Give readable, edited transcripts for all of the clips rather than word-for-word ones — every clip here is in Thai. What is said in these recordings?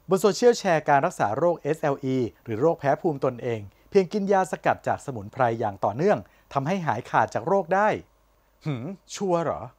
บนโซเชียลแชร์การรักษาโรค SLE หรือโรคแพ้ภูมิตนเองเพียงกินยาสกัดจากสมุนไพรอย่างต่อเนื่องทำให้หายขาดจากโรคได้ชัวร์เหรอ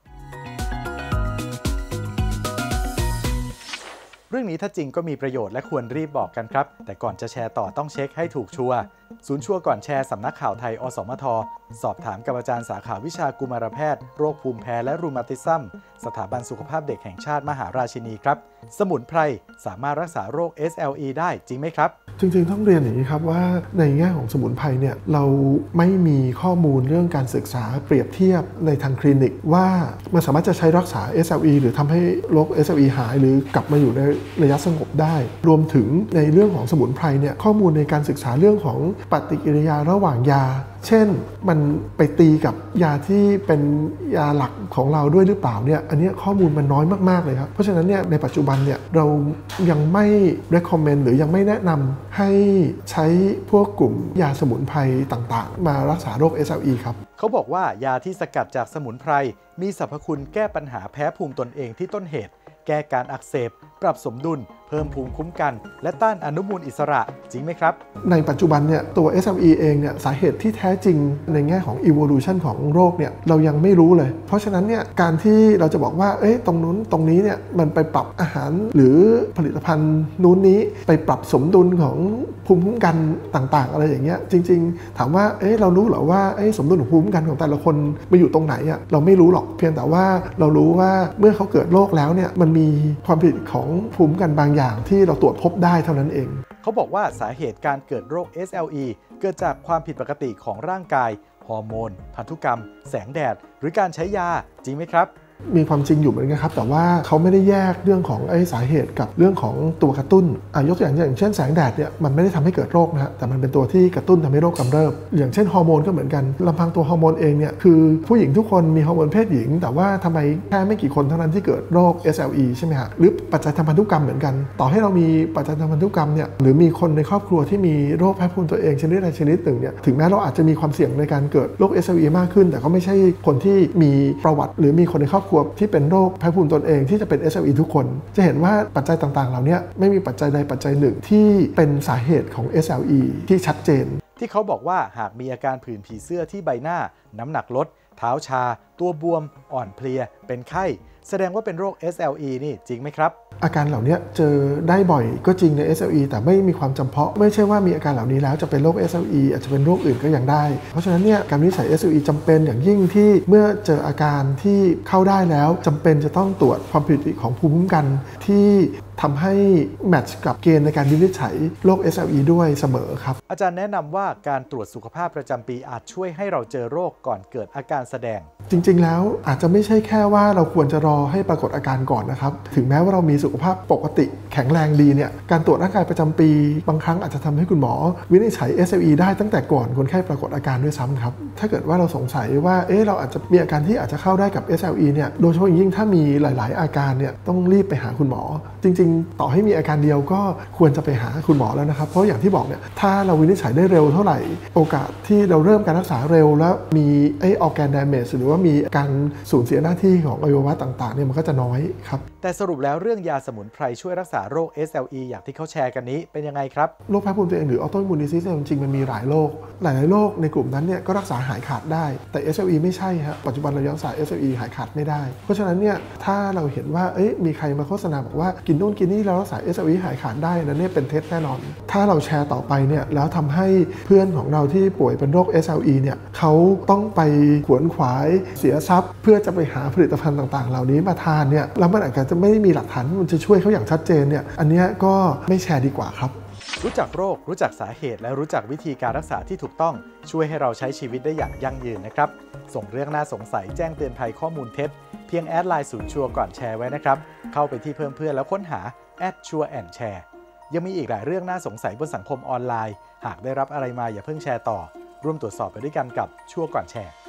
เรื่องนี้ถ้าจริงก็มีประโยชน์และควรรีบบอกกันครับแต่ก่อนจะแชร์ต่อต้องเช็คให้ถูกชัวร์ศูนย์ชัวร์ก่อนแชร์สำนักข่าวไทยอสมทสอบถามกับอาจารย์สาขาวิชากุมารแพทย์โรคภูมิแพ้และรูมาติซึมสถาบันสุขภาพเด็กแห่งชาติมหาราชินีครับสมุนไพรสามารถรักษาโรค SLE ได้จริงไหมครับจริงๆต้องเรียนอย่างนี้ครับว่าในแง่ของสมุนไพรเนี่ยเราไม่มีข้อมูลเรื่องการศึกษาเปรียบเทียบในทางคลินิกว่ามันสามารถจะใช้รักษา SLE หรือทำให้โรค SLE หายหรือกลับมาอยู่ในระยะสงบได้รวมถึงในเรื่องของสมุนไพรเนี่ยข้อมูลในการศึกษาเรื่องของปฏิกิริยาระหว่างยาเช่นมันไปตีกับยาที่เป็นยาหลักของเราด้วยหรือเปล่าเนี่ยอันนี้ข้อมูลมันน้อยมากๆเลยครับเพราะฉะนั้นเนี่ยในปัจจุบันเนี่ยเรายังไม่ recommend หรือยังไม่แนะนำให้ใช้พวกกลุ่มยาสมุนไพรต่างๆมารักษาโรค SLE ครับเขาบอกว่ายาที่สกัดจากสมุนไพรมีสรรพคุณแก้ปัญหาแพ้ภูมิตนเองที่ต้นเหตุแก้การอักเสบปรับสมดุลเพิ่มภูมิคุ้มกันและต้านอนุมูลอิสระจริงไหมครับในปัจจุบันเนี่ยตัว SLE เองเนี่ยสาเหตุที่แท้จริงในแง่ของ evolution ของโรคเนี่ยเรายังไม่รู้เลยเพราะฉะนั้นเนี่ยการที่เราจะบอกว่าตรงนู้นตรงนี้เนี่ยมันไปปรับอาหารหรือผลิตภัณฑ์นู้นนี้ไปปรับสมดุลของภูมิคุ้มกันต่างๆอะไรอย่างเงี้ยจริงๆถามว่าเรารู้หรอว่าสมดุลของภูมิคุ้มกันของแต่ละคนไปอยู่ตรงไหนอ่ะเราไม่รู้หรอกเพียงแต่ว่าเรารู้ว่าเมื่อเขาเกิดโรคแล้วเนี่ยมันมีความผิดของภูมิคุ้มกันบางอย่างที่เราตรวจพบได้เท่านั้นเองเขาบอกว่าสาเหตุการเกิดโรค SLE เกิดจากความผิดปกติของร่างกายฮอร์โมนพันธุกรรมแสงแดดหรือการใช้ยาจริงไหมครับมีความจริงอยู่เหมือนกันครับแต่ว่าเขาไม่ได้แยกเรื่องของสาเหตุกับเรื่องของตัวกระตุ้นยกตัวอย่างเช่นแสงแดดเนี่ยมันไม่ได้ทำให้เกิดโรคนะฮะแต่มันเป็นตัวที่กระตุ้นทำให้โรคกำเริบอย่างเช่นฮอร์โมนก็เหมือนกันลำพังตัวฮอร์โมนเองเนี่ยคือผู้หญิงทุกคนมีฮอร์โมนเพศหญิงแต่ว่าทำไมแค่ไม่กี่คนเท่านั้นที่เกิดโรค SLE ใช่ไหมฮะหรือปัจจัยทางพันธุกรรมเหมือนกันต่อให้เรามีปัจจัยทางพันธุกรรมเนี่ยหรือมีคนในครอบครัวที่มีโรคแพ้ภูมิตัวเองชนิดใดชนิดหนึ่งเนี่ยถึงแม้เราอาจจะมีความเสี่ยงในการเกิดโรค SLE มากขึ้นแต่ก็ไม่ใช่คนที่มีประวัติหรือมีคนในครอบครัวที่เป็นโรคแพ้ภูมิตนเองที่จะเป็น SLE ทุกคนจะเห็นว่าปัจจัยต่างๆเหล่านี้ไม่มีปัจจัยใดปัจจัยหนึ่งที่เป็นสาเหตุของ SLE ที่ชัดเจนที่เขาบอกว่าหากมีอาการผื่นผีเสื้อที่ใบหน้าน้ำหนักลดเท้าชาตัวบวมอ่อนเพลียเป็นไข้แสดงว่าเป็นโรค SLE นี่จริงไหมครับอาการเหล่านี้เจอได้บ่อยก็จริงใน SLE แต่ไม่มีความจำเพาะไม่ใช่ว่ามีอาการเหล่านี้แล้วจะเป็นโรค SLE อาจจะเป็นโรคอื่นก็ยังได้เพราะฉะนั้นเนี่ยการวินิจฉัย SLE จำเป็นอย่างยิ่งที่เมื่อเจออาการที่เข้าได้แล้วจำเป็นจะต้องตรวจความผิดปกติของภูมิคุ้มกันที่ทำให้แมทช์กับเกณฑ์ในการวินิจฉัยโรค SLE ด้วยเสมอครับอาจารย์แนะนำว่าการตรวจสุขภาพประจำปีอาจช่วยให้เราเจอโรคก่อนเกิดอาการแสดงจริงๆแล้วอาจจะไม่ใช่แค่ว่าเราควรจะรอให้ปรากฏอาการก่อนนะครับถึงแม้ว่าเรามีสุขภาพปกติแข็งแรงดีเนี่ยการตรวจร่างกายประจำปีบางครั้งอาจจะทำให้คุณหมอวินิจฉัย SLE ได้ตั้งแต่ก่อนคนไข้ปรากฏอาการด้วยซ้ำครับถ้าเกิดว่าเราสงสัยว่าเราอาจจะมีอาการที่อาจจะเข้าได้กับ SLE เนี่ยโดยเฉพาะอย่างยิ่งถ้ามีหลายๆอาการเนี่ยต้องรีบไปหาคุณหมอจริงๆต่อให้มีอาการเดียวก็ควรจะไปหาคุณหมอแล้วนะครับเพราะอย่างที่บอกเนี่ยถ้าเราวินิจฉัยได้เร็วเท่าไหร่โอกาสที่เราเริ่มการรักษาเร็วแล้วมีorgan damage หรือว่ามีการสูญเสียหน้าที่ของอวัยวะต่างๆเนี่ยมันก็จะน้อยครับแต่สรุปแล้วเรื่องยาสมุนไพรช่วยรักษาโรค SLE อย่างที่เขาแชร์กันนี้เป็นยังไงครับโรคแพ้ภูมิตัวเองหรือ autoimmune disease จริงๆมันมีหลายโรคโรคในกลุ่มนั้นเนี่ยก็รักษาหายขาดได้แต่ SLE ไม่ใช่ฮะปัจจุบันเรายังรักษา SLE หายขาดไม่ได้เพราะฉะนั้นเนี่ยถ้าเราเห็นว่ามีใครมาโฆษณาบอกว่ากินนู่นกินนี่เรารักษา SLE หายขาดได้นั่นเนี่ยเป็นเท็จแน่นอนถ้าเราแชร์ต่อไปเนี่ยแล้วทำให้เพื่อนของเราที่ป่วยเป็นโรค SLE เนี่ยเขาต้องไปขวนขวายเสียทรัพย์เพื่อจะไปหาผลิตภัณฑ์ต่างๆเหล่านี้มาทานเนี่ยแล้วมันอาจจะไม่ได้มีหลักฐานมันจะช่วยเขาอย่างชัดเจนเนี่ยอันนี้ก็ไม่แชร์ดีกว่าครับรู้จักโรครู้จักสาเหตุและรู้จักวิธีการรักษาที่ถูกต้องช่วยให้เราใช้ชีวิตได้อย่างยั่งยืนนะครับส่งเรื่องน่าสงสัยแจ้งเตือนภัยข้อมูลเท็จเพียงแอดไลน์ศูนย์ชัวร์ก่อนแชร์ไว้นะครับเข้าไปที่เพิ่มเพื่อนแล้วค้นหา@ชัวร์แอนด์แชร์ยังมีอีกหลายเรื่องน่าสงสัยบนสังคมออนไลน์หากได้รับอะไรมาอย่าเพิ่งแชร์ต่อร่วมตรวจสอบไปด้วยกันกับชัวร์ก่อนแชร์